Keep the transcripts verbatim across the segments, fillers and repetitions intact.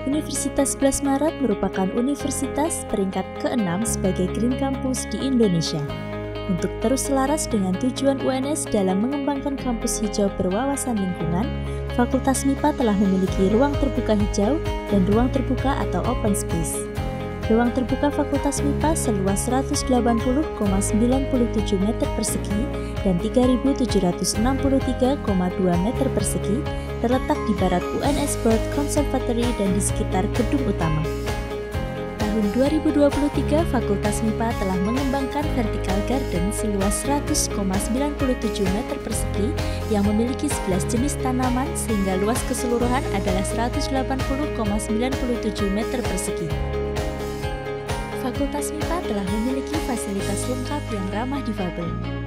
Universitas sebelas Maret merupakan universitas peringkat keenam sebagai Green Campus di Indonesia. Untuk terus selaras dengan tujuan U N S dalam mengembangkan kampus hijau berwawasan lingkungan, Fakultas M I P A telah memiliki ruang terbuka hijau dan ruang terbuka atau open space. Ruang terbuka Fakultas M I P A seluas seratus delapan puluh koma sembilan tujuh meter persegi dan tiga ribu tujuh ratus enam puluh tiga koma dua meter persegi terletak di barat U N S Bird Conservatory dan di sekitar gedung utama. Tahun dua ribu dua puluh tiga, Fakultas M I P A telah mengembangkan vertical garden seluas seratus koma sembilan tujuh meter persegi yang memiliki sebelas jenis tanaman sehingga luas keseluruhan adalah seratus delapan puluh koma sembilan tujuh meter persegi. Fakultas M I P A telah memiliki fasilitas lengkap yang ramah difabel.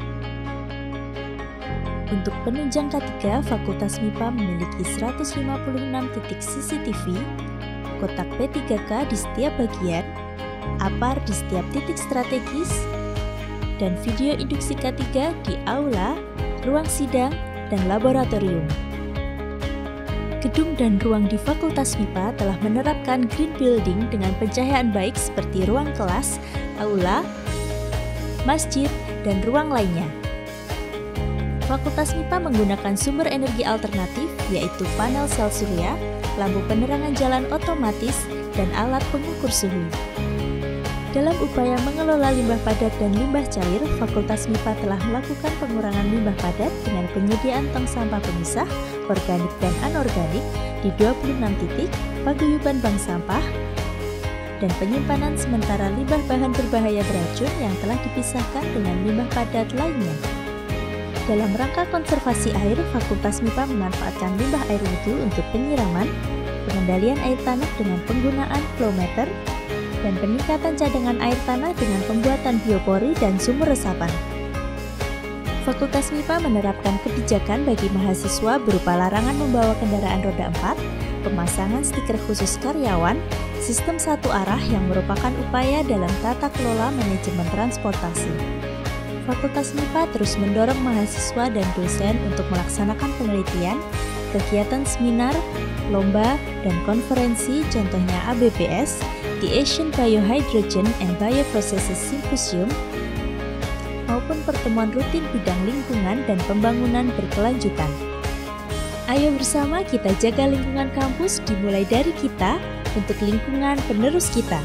Untuk penunjang K tiga, Fakultas M I P A memiliki seratus lima puluh enam titik C C T V, kotak P tiga K di setiap bagian, A P A R di setiap titik strategis, dan video induksi K tiga di aula, ruang sidang, dan laboratorium. Gedung dan ruang di Fakultas M I P A telah menerapkan green building dengan pencahayaan baik seperti ruang kelas, aula, masjid, dan ruang lainnya. Fakultas M I P A menggunakan sumber energi alternatif yaitu panel sel surya, lampu penerangan jalan otomatis, dan alat pengukur suhu. Dalam upaya mengelola limbah padat dan limbah cair, Fakultas M I P A telah melakukan pengurangan limbah padat dengan penyediaan tong sampah pemisah, organik dan anorganik di dua puluh enam titik, paguyuban bank sampah, dan penyimpanan sementara limbah bahan berbahaya beracun yang telah dipisahkan dengan limbah padat lainnya. Dalam rangka konservasi air, Fakultas M I P A memanfaatkan limbah air wudhu untuk penyiraman, pengendalian air tanah dengan penggunaan flow meter, dan peningkatan cadangan air tanah dengan pembuatan biopori dan sumur resapan. Fakultas M I P A menerapkan kebijakan bagi mahasiswa berupa larangan membawa kendaraan roda empat, pemasangan stiker khusus karyawan, sistem satu arah yang merupakan upaya dalam tata kelola manajemen transportasi. Fakultas M I P A terus mendorong mahasiswa dan dosen untuk melaksanakan penelitian, kegiatan seminar, lomba, dan konferensi contohnya A B B S, The Asian Biohydrogen and Bioprocesses Symposium, maupun pertemuan rutin bidang lingkungan dan pembangunan berkelanjutan. Ayo bersama kita jaga lingkungan kampus dimulai dari kita untuk lingkungan penerus kita.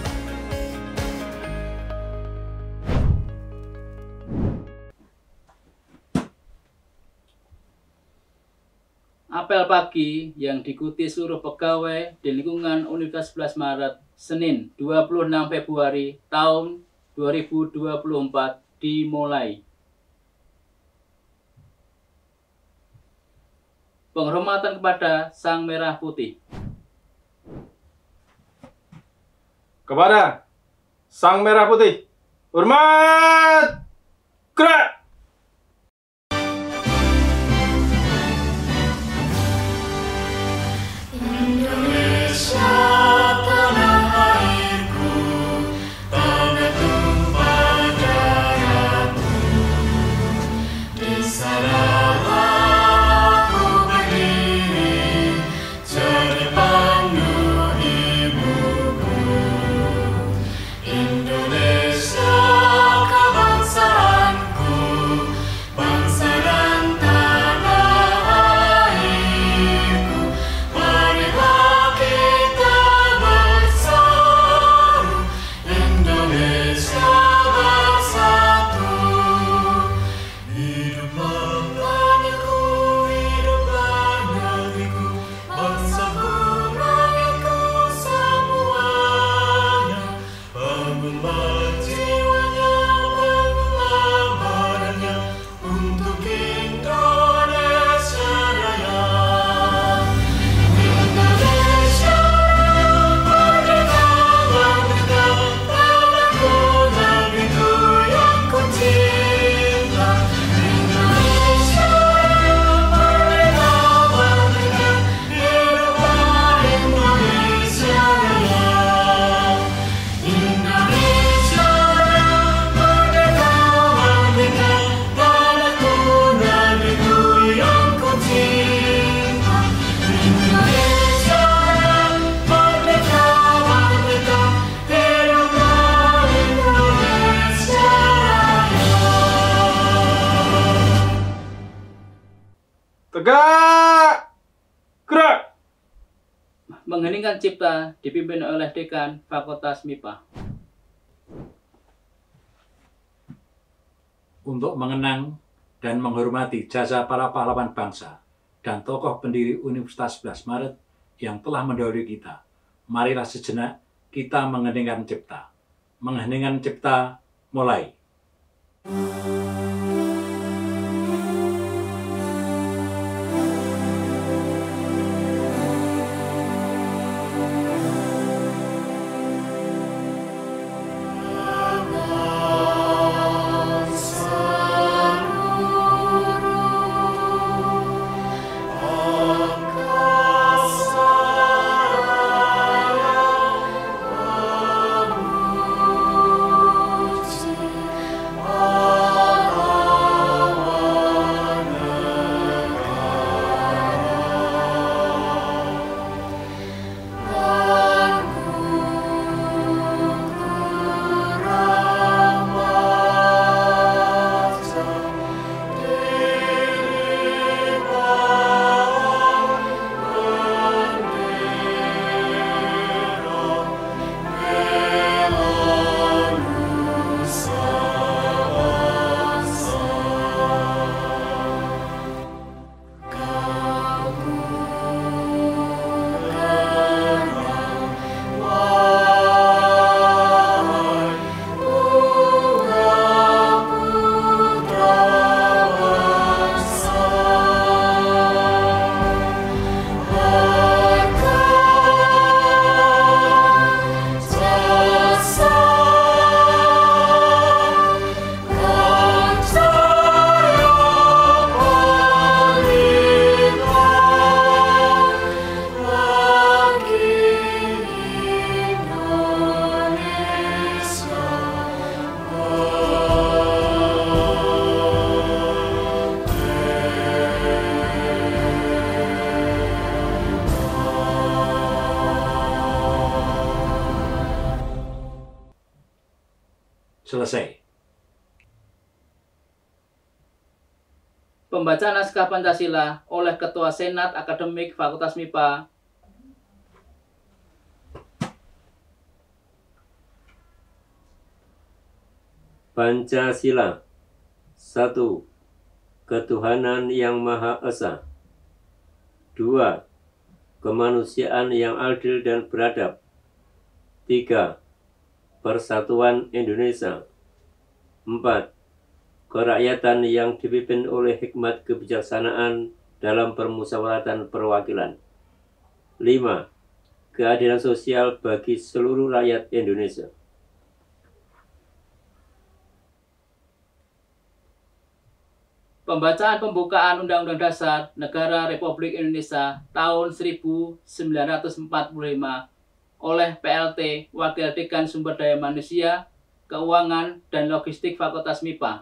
Apel pagi yang diikuti seluruh pegawai di lingkungan Universitas sebelas Maret, Senin dua puluh enam Februari tahun dua ribu dua puluh empat dimulai. Penghormatan kepada Sang Merah Putih. Kepada Sang Merah Putih, hormat! Gerak! Indonesia, kebangsaanku. Gerak! Gerak! Mengheningkan cipta dipimpin oleh Dekan Fakultas M I P A. Untuk mengenang dan menghormati jasa para pahlawan bangsa dan tokoh pendiri Universitas sebelas Maret yang telah mendahului kita, marilah sejenak kita mengheningkan cipta. Mengheningkan cipta, mulai. Selesai. Pembacaan naskah Pancasila oleh Ketua Senat Akademik Fakultas M I P A. Pancasila. Satu. Ketuhanan yang Maha Esa. Dua. Kemanusiaan yang adil dan beradab. Tiga. Persatuan Indonesia. Empat. Kerakyatan yang dipimpin oleh hikmat kebijaksanaan dalam permusyawaratan perwakilan. Lima. Keadilan sosial bagi seluruh rakyat Indonesia. Pembacaan pembukaan Undang-Undang Dasar Negara Republik Indonesia tahun seribu sembilan ratus empat puluh lima oleh P L T Wakil Dekan Sumber Daya Manusia, Keuangan, dan Logistik Fakultas M I P A.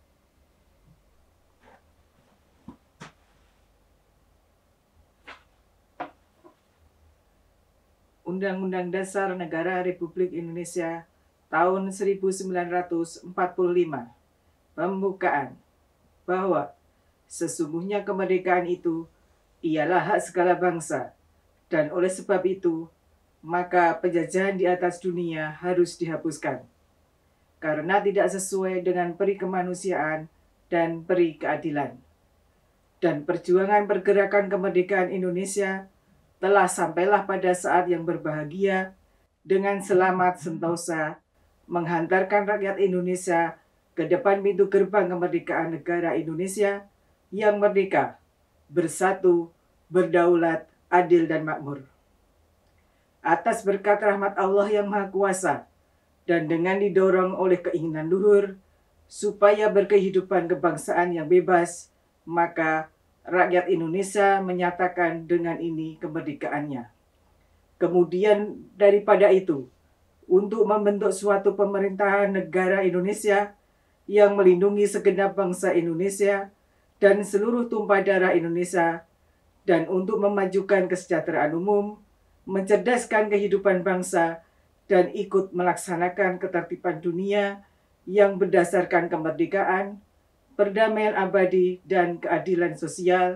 Undang-Undang Dasar Negara Republik Indonesia tahun seribu sembilan ratus empat puluh lima. Pembukaan. Bahwa sesungguhnya kemerdekaan itu ialah hak segala bangsa, dan oleh sebab itu, maka penjajahan di atas dunia harus dihapuskan, karena tidak sesuai dengan peri kemanusiaan dan peri keadilan. Dan perjuangan pergerakan kemerdekaan Indonesia telah sampailah pada saat yang berbahagia dengan selamat sentosa menghantarkan rakyat Indonesia ke depan pintu gerbang kemerdekaan negara Indonesia yang merdeka, bersatu, berdaulat, adil, dan makmur. Atas berkat rahmat Allah yang Maha Kuasa dan dengan didorong oleh keinginan luhur supaya berkehidupan kebangsaan yang bebas, maka rakyat Indonesia menyatakan dengan ini kemerdekaannya. Kemudian daripada itu, untuk membentuk suatu pemerintahan negara Indonesia yang melindungi segenap bangsa Indonesia dan seluruh tumpah darah Indonesia, dan untuk memajukan kesejahteraan umum, mencerdaskan kehidupan bangsa, dan ikut melaksanakan ketertiban dunia yang berdasarkan kemerdekaan, perdamaian abadi, dan keadilan sosial,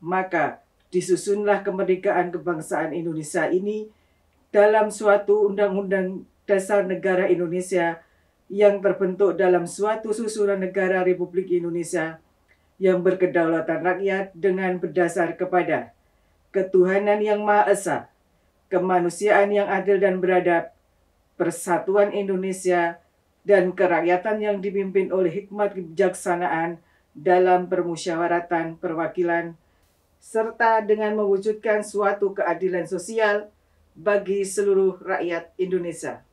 Maka disusunlah kemerdekaan kebangsaan Indonesia ini dalam suatu Undang-Undang Dasar Negara Indonesia yang terbentuk dalam suatu susunan negara Republik Indonesia yang berkedaulatan rakyat dengan berdasar kepada ketuhanan yang Maha Esa, kemanusiaan yang adil dan beradab, persatuan Indonesia, dan kerakyatan yang dipimpin oleh hikmat kebijaksanaan dalam permusyawaratan perwakilan, serta dengan mewujudkan suatu keadilan sosial bagi seluruh rakyat Indonesia.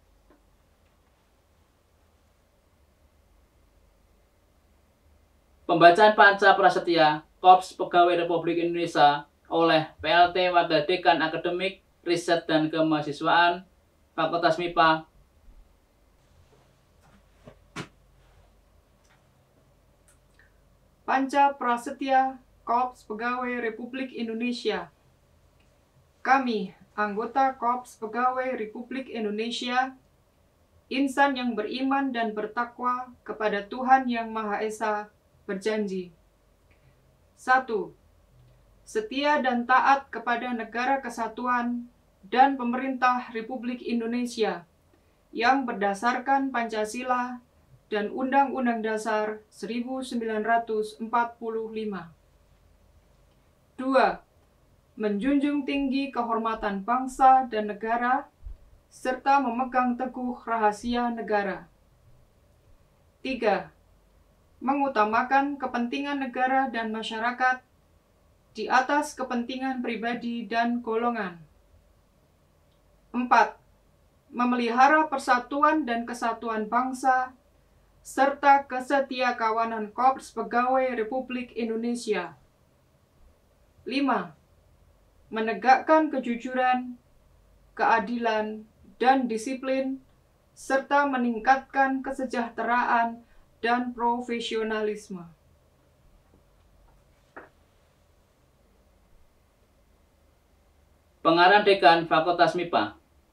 Pembacaan Panca Prasetya Korps Pegawai Republik Indonesia oleh P L T Wakil Dekan Akademik, Riset dan Kemahasiswaan, Fakultas M I P A. Panca Prasetya Korps Pegawai Republik Indonesia. Kami, anggota Korps Pegawai Republik Indonesia, insan yang beriman dan bertakwa kepada Tuhan Yang Maha Esa, berjanji. Satu. Setia dan taat kepada Negara Kesatuan dan Pemerintah Republik Indonesia yang berdasarkan Pancasila dan Undang-Undang Dasar seribu sembilan ratus empat puluh lima. Dua. Menjunjung tinggi kehormatan bangsa dan negara, serta memegang teguh rahasia negara. Tiga. Mengutamakan kepentingan negara dan masyarakat di atas kepentingan pribadi dan golongan. Empat. Memelihara persatuan dan kesatuan bangsa, serta kesetiakawanan Korps Pegawai Republik Indonesia. Lima. Menegakkan kejujuran, keadilan, dan disiplin, serta meningkatkan kesejahteraan dan profesionalisme. Pengarang Dekan Fakultas M I P A.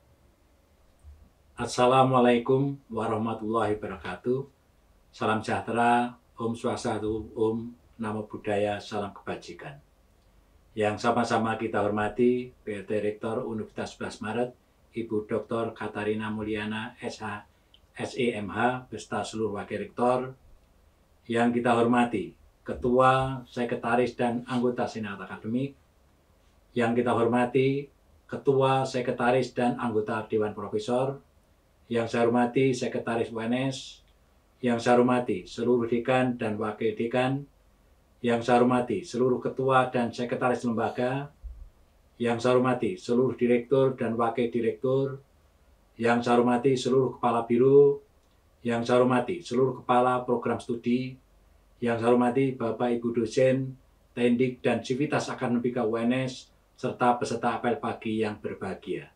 Assalamualaikum warahmatullahi wabarakatuh. Salam sejahtera, Om Swastiastu, Om Namo Buddhaya, salam kebajikan. Yang sama-sama kita hormati P L T Rektor Universitas sebelas Maret, Ibu Doktor Katarina Mulyana, S H, S E M H, beserta seluruh Wakil Rektor. Yang kita hormati Ketua, Sekretaris, dan anggota Senat Akademik. Yang kita hormati Ketua, Sekretaris, dan anggota Dewan Profesor. Yang saya hormati Sekretaris U N S. Yang saya hormati seluruh dekan dan wakil dekan. Yang saya hormati seluruh ketua dan sekretaris lembaga. Yang saya hormati seluruh direktur dan wakil direktur. Yang saya hormati seluruh kepala biro. Yang saya hormati seluruh kepala program studi. Yang saya hormati Bapak Ibu dosen, Tendik, dan Sivitas Akademika U N S, serta peserta apel pagi yang berbahagia.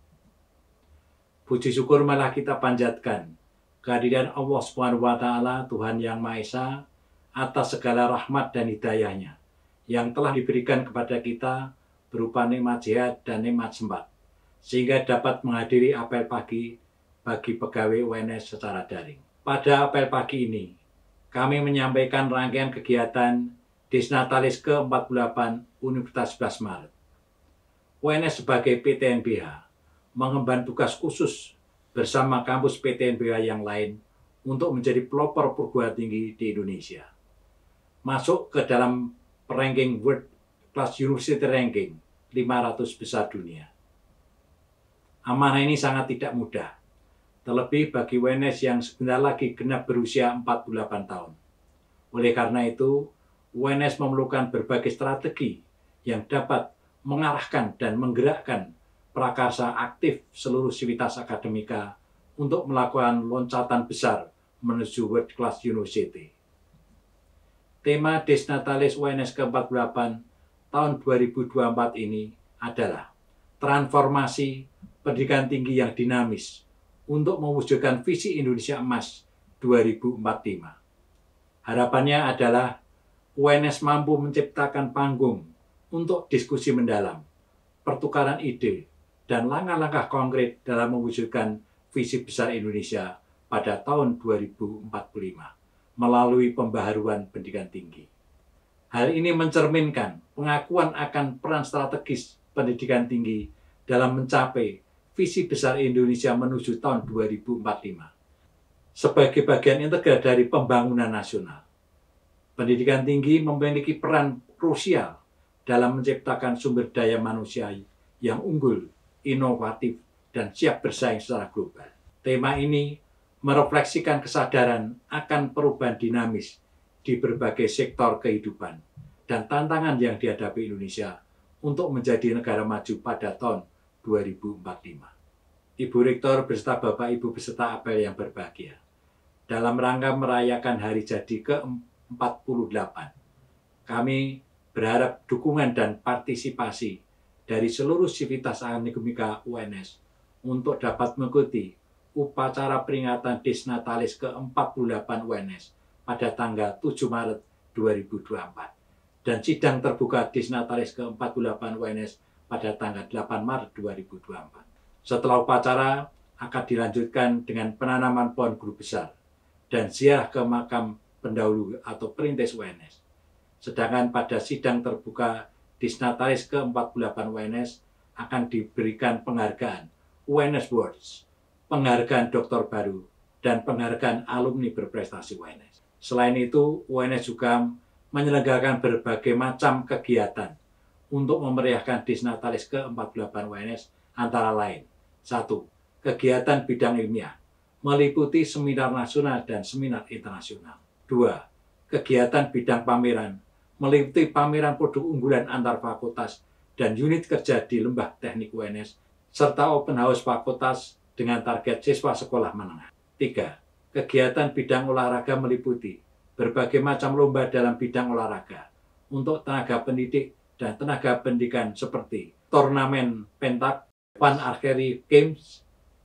Puji syukur malah kita panjatkan kehadiran Allah Subhanahu wa Ta'ala, Tuhan Yang Maha Esa, atas segala rahmat dan hidayahnya yang telah diberikan kepada kita berupa nikmat sehat dan nikmat sempat, sehingga dapat menghadiri apel pagi bagi pegawai U N S secara daring. Pada apel pagi ini, kami menyampaikan rangkaian kegiatan Disnatalis ke empat puluh delapan Universitas sebelas Maret. U N S sebagai P T N B H mengemban tugas khusus bersama kampus P T N B H yang lain untuk menjadi pelopor perguruan tinggi di Indonesia. Masuk ke dalam ranking World Class University Ranking lima ratus besar dunia. Amanah ini sangat tidak mudah, terlebih bagi U N S yang sebentar lagi genap berusia empat puluh delapan tahun. Oleh karena itu, U N S memerlukan berbagai strategi yang dapat mengarahkan dan menggerakkan prakarsa aktif seluruh sivitas akademika untuk melakukan loncatan besar menuju World Class University. Tema Disnatalis U N S ke empat puluh delapan tahun dua ribu dua puluh empat ini adalah transformasi pendidikan tinggi yang dinamis untuk mewujudkan visi Indonesia Emas dua ribu empat puluh lima. Harapannya adalah U N S mampu menciptakan panggung untuk diskusi mendalam, pertukaran ide, dan langkah-langkah konkret dalam mewujudkan visi besar Indonesia pada tahun dua ribu empat puluh lima melalui pembaharuan pendidikan tinggi. Hal ini mencerminkan pengakuan akan peran strategis pendidikan tinggi dalam mencapai visi besar Indonesia menuju tahun dua ribu empat puluh lima. Sebagai bagian integral dari pembangunan nasional, pendidikan tinggi memiliki peran krusial dalam menciptakan sumber daya manusia yang unggul, inovatif, dan siap bersaing secara global. Tema ini merefleksikan kesadaran akan perubahan dinamis di berbagai sektor kehidupan dan tantangan yang dihadapi Indonesia untuk menjadi negara maju pada tahun dua ribu empat puluh lima. Ibu Rektor beserta Bapak Ibu peserta apel yang berbahagia, dalam rangka merayakan hari jadi ke empat puluh delapan, kami berharap dukungan dan partisipasi dari seluruh sivitas akademika U N S untuk dapat mengikuti upacara peringatan Disnatalis ke empat puluh delapan U N S pada tanggal tujuh Maret dua ribu dua puluh empat dan sidang terbuka Disnatalis ke empat puluh delapan U N S pada tanggal delapan Maret dua ribu dua puluh empat. Setelah upacara akan dilanjutkan dengan penanaman pohon guru besar dan ziarah ke makam pendahulu atau perintis U N S. Sedangkan pada sidang terbuka Disnatalis ke empat puluh delapan U N S akan diberikan penghargaan U N S Awards, penghargaan doktor baru, dan penghargaan alumni berprestasi U N S. Selain itu, U N S juga menyelenggarakan berbagai macam kegiatan untuk memeriahkan Disnatalis ke empat puluh delapan U N S, antara lain: satu. Kegiatan bidang ilmiah, meliputi seminar nasional dan seminar internasional. Dua. Kegiatan bidang pameran, meliputi pameran produk unggulan antar fakultas dan unit kerja di Lembah Teknik U N S, serta open house fakultas dengan target siswa sekolah menengah. Tiga. Kegiatan bidang olahraga meliputi berbagai macam lomba dalam bidang olahraga untuk tenaga pendidik dan tenaga pendidikan seperti turnamen pentak, Pan Archery Games,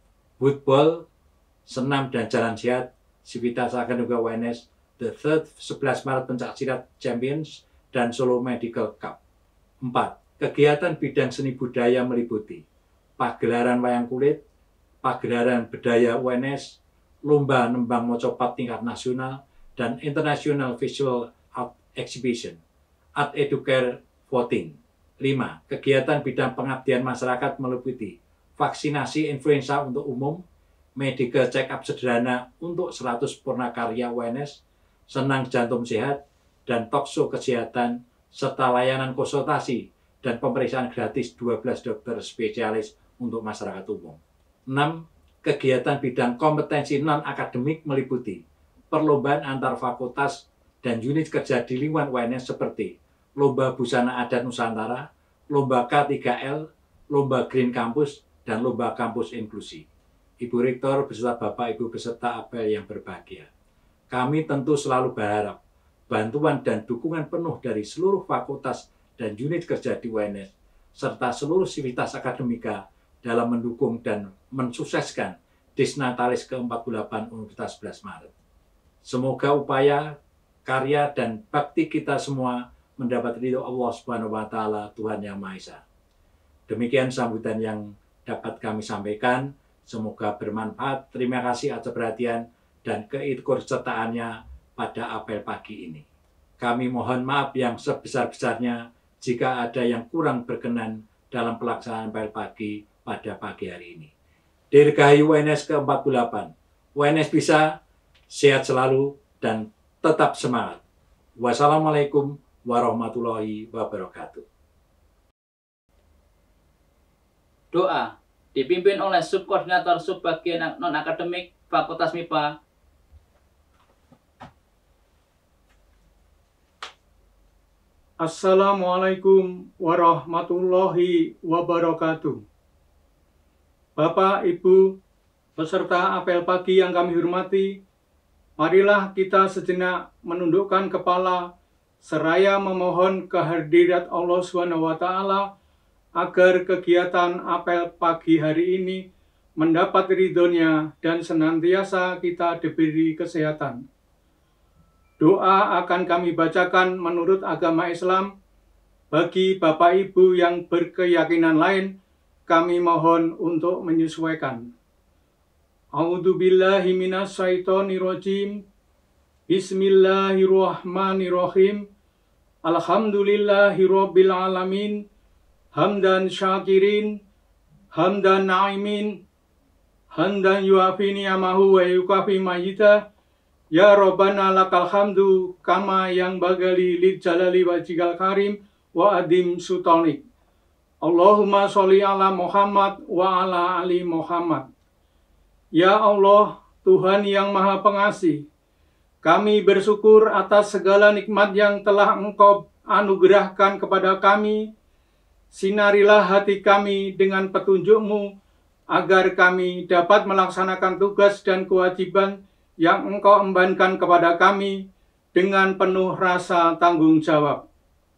woodball, senam dan jalan sehat, Sivitas Akademika U N S, The Third sebelas Maret Pencak Silat Champions, dan Solo Medical Cup. Empat. Kegiatan bidang seni budaya meliputi pagelaran wayang kulit, pagelaran bedaya U N S, lomba nembang mocopat tingkat nasional, dan International Visual Art Exhibition, Art Educare Voting. Lima. Kegiatan bidang pengabdian masyarakat meliputi vaksinasi influenza untuk umum, medical check-up sederhana untuk seratus purnakarya U N S, senang jantung sehat, dan talkshow kesehatan, serta layanan konsultasi dan pemeriksaan gratis dua belas dokter spesialis untuk masyarakat umum. Enam. Kegiatan bidang kompetensi non-akademik meliputi perlombaan antar fakultas dan unit kerja di lingkungan U N S seperti lomba busana adat Nusantara, lomba K tiga L, lomba Green Campus, dan lomba kampus inklusi. Ibu Rektor beserta Bapak Ibu peserta apel yang berbahagia, kami tentu selalu berharap bantuan dan dukungan penuh dari seluruh fakultas dan unit kerja di U N S, serta seluruh sivitas akademika dalam mendukung dan mensukseskan Disnatalis ke empat puluh delapan Universitas sebelas Maret. Semoga upaya, karya, dan bakti kita semua mendapat ridho Allah Subhanahu wa Ta'ala, Tuhan Yang Maha Esa. Demikian sambutan yang dapat kami sampaikan. Semoga bermanfaat. Terima kasih atas perhatian dan keikutsertaannya pada apel pagi ini. Kami mohon maaf yang sebesar-besarnya jika ada yang kurang berkenan dalam pelaksanaan apel pagi pada pagi hari ini. Dirgahayu U N S ke empat puluh delapan. U N S bisa, sehat selalu, dan tetap semangat. Wassalamualaikum warahmatullahi wabarakatuh. Doa dipimpin oleh Subkoordinator Subbagian Non-Akademik Fakultas M I P A. Assalamualaikum warahmatullahi wabarakatuh. Bapak, Ibu, peserta apel pagi yang kami hormati, marilah kita sejenak menundukkan kepala seraya memohon kehadirat Allah subhanahu wa taala agar kegiatan apel pagi hari ini mendapat ridhonya dan senantiasa kita diberi kesehatan. Doa akan kami bacakan menurut agama Islam. Bagi Bapak Ibu yang berkeyakinan lain, kami mohon untuk menyesuaikan. A'udzubillahi minasyaitonirrajim. Bismillahirrahmanirrahim. Alhamdulillahirabbil alamin. Hamdan syakirin, hamdan na'imin, hamdan yuafi ni'amahu wa yukafi majidah. Ya Rabbana lakal hamdu kama yang bagali lil jalali wajhikal karim wa adim sultanik. Allahumma sholli ala Muhammad wa ala ali Muhammad. Ya Allah, Tuhan yang Maha Pengasih, kami bersyukur atas segala nikmat yang telah Engkau anugerahkan kepada kami. Sinarilah hati kami dengan petunjuk-Mu, agar kami dapat melaksanakan tugas dan kewajiban yang Engkau embankan kepada kami dengan penuh rasa tanggung jawab.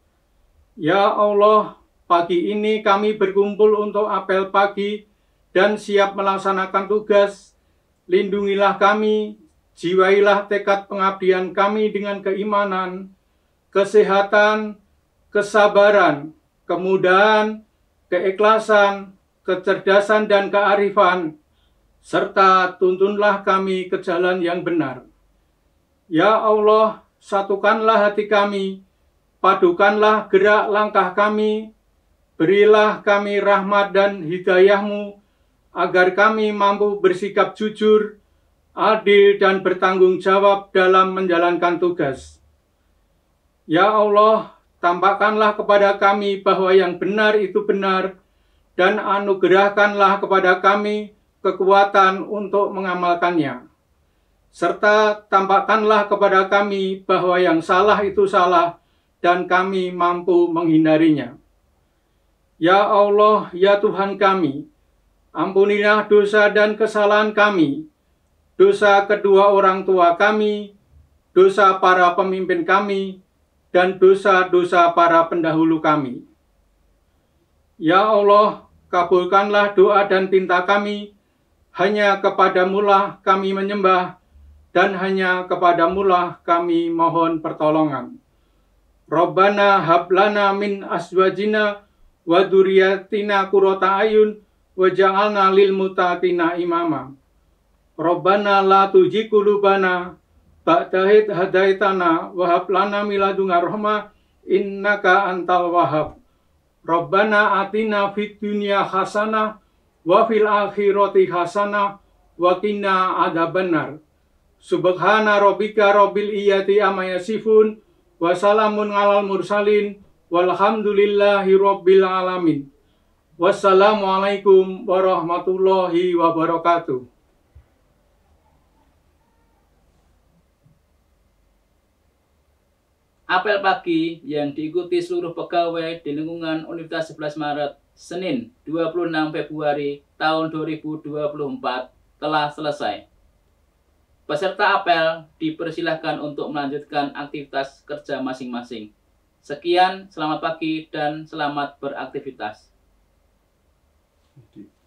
Ya Allah, pagi ini kami berkumpul untuk apel pagi dan siap melaksanakan tugas. Lindungilah kami, jiwailah tekad pengabdian kami dengan keimanan, kesehatan, kesabaran, kemudahan, keikhlasan, kecerdasan, dan kearifan, serta tuntunlah kami ke jalan yang benar. Ya Allah, satukanlah hati kami, padukanlah gerak langkah kami, berilah kami rahmat dan hidayah-Mu, agar kami mampu bersikap jujur, adil, dan bertanggung jawab dalam menjalankan tugas. Ya Allah, tampakkanlah kepada kami bahwa yang benar itu benar, dan anugerahkanlah kepada kami kekuatan untuk mengamalkannya. Serta tampakkanlah kepada kami bahwa yang salah itu salah, dan kami mampu menghindarinya. Ya Allah, ya Tuhan kami, ampunilah dosa dan kesalahan kami, dosa kedua orang tua kami, dosa para pemimpin kami, dan dosa-dosa para pendahulu kami. Ya Allah, kabulkanlah doa dan pinta kami, hanya kepadamu-lah kami menyembah, dan hanya kepadamu-lah kami mohon pertolongan. Rabbana hablana min azwajina wa dzurriyyatina qurrata ayun waj'alna lil muttaqina imama. Rabbana la tuzigh qulubana ba'da idh hadaitana wa hab lana min ladunka rahmah innaka antal wahhab. Rabbana atina fid dunya hasanah wa fil akhirati hasanah wa qina adzabannar. Subhana rabbika rabbil izzati amma yasifun wa salamun alal mursalin walhamdulillahi rabbil alamin. Wassalamualaikum warahmatullahi wabarakatuh. Apel pagi yang diikuti seluruh pegawai di lingkungan Universitas sebelas Maret, Senin dua puluh enam Februari tahun dua ribu dua puluh empat telah selesai. Peserta apel dipersilahkan untuk melanjutkan aktivitas kerja masing-masing. Sekian, selamat pagi dan selamat beraktivitas.